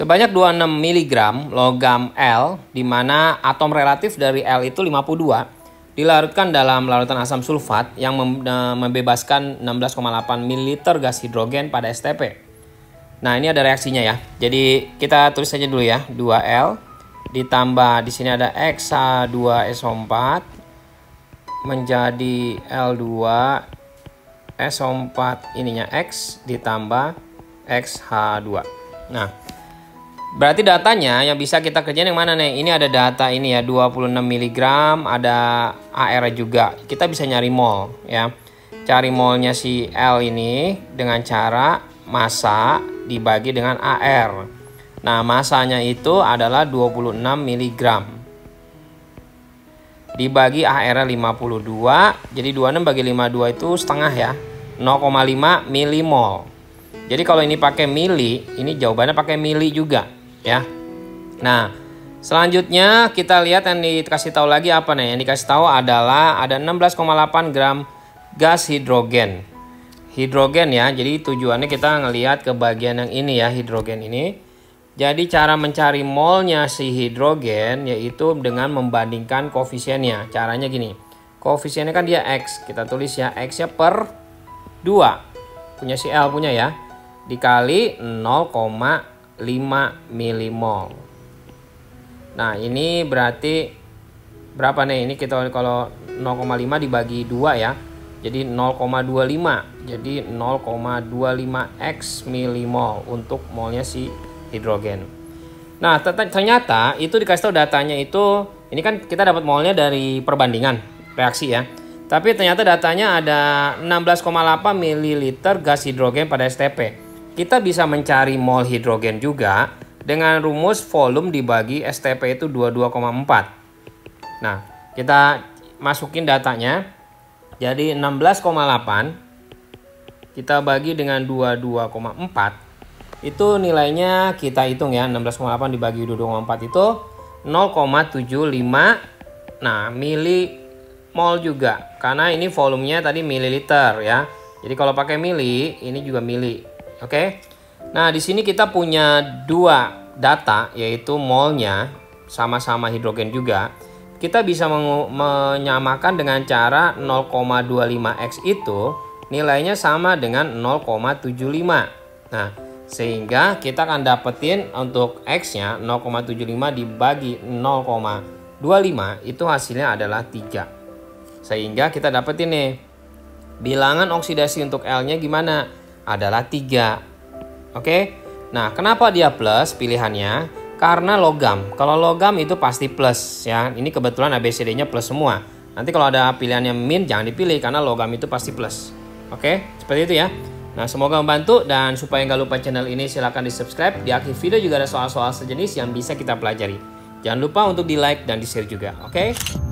Sebanyak 26 mg logam L, di mana atom relatif dari L itu 52, dilarutkan dalam larutan asam sulfat yang membebaskan 16,8 ml gas hidrogen pada STP. Nah, ini ada reaksinya ya. Jadi kita tulis saja dulu ya. 2L ditambah di sini ada XH2SO4 menjadi L2SO4 ininya X ditambah XH2. Nah, berarti datanya yang bisa kita kerjain yang mana nih? Ini ada data ini ya, 26 mg, ada AR juga. Kita bisa nyari mol ya. Cari molnya si L ini dengan cara massa dibagi dengan AR. Nah, massanya itu adalah 26 mg. Dibagi AR 52, jadi 26 bagi 52 itu setengah ya, 0,5 milimol. Jadi kalau ini pakai mili, ini jawabannya pakai mili juga ya. Nah, selanjutnya kita lihat yang dikasih tahu lagi apa nih? Yang dikasih tahu adalah ada 16,8 gram gas hidrogen. Hidrogen ya, jadi tujuannya kita ngelihat ke bagian yang ini ya, hidrogen ini. Jadi cara mencari molnya si hidrogen yaitu dengan membandingkan koefisiennya. Caranya gini, koefisiennya kan dia X, kita tulis ya, X-nya per 2, punya si L punya ya, dikali 0,5 milimol. Nah, ini berarti berapa nih? Ini kita kalau 0,5 dibagi 2 ya, jadi 0,25, jadi 0,25 X milimol untuk molnya si hidrogen. Nah, ternyata itu dikasih tahu datanya itu, ini kan kita dapat molnya dari perbandingan reaksi ya. Tapi ternyata datanya ada 16,8 ml gas hidrogen pada STP. Kita bisa mencari mol hidrogen juga dengan rumus volume dibagi STP itu 22,4. Nah, kita masukin datanya. Jadi 16,8 kita bagi dengan 22,4. Itu nilainya kita hitung ya, 16,8 dibagi 22,4 itu 0,75 milimol juga. Karena ini volumenya tadi mililiter ya. Jadi kalau pakai mili, ini juga mili. Oke. Nah, di sini kita punya dua data yaitu molnya sama-sama hidrogen juga. Kita bisa menyamakan dengan cara 0,25X itu nilainya sama dengan 0,75. Nah, sehingga kita akan dapetin untuk X-nya 0,75 dibagi 0,25 itu hasilnya adalah 3. Sehingga kita dapetin nih, bilangan oksidasi untuk L-nya gimana? Adalah 3. Oke? Nah, kenapa dia plus pilihannya? Karena logam. Kalau logam itu pasti plus ya. Ini kebetulan ABCD-nya plus semua. Nanti kalau ada pilihannya min jangan dipilih karena logam itu pasti plus. Oke? Seperti itu ya. Nah, semoga membantu, dan supaya nggak lupa channel ini silahkan di subscribe. Di akhir video juga ada soal-soal sejenis yang bisa kita pelajari. Jangan lupa untuk di like dan di share juga, oke?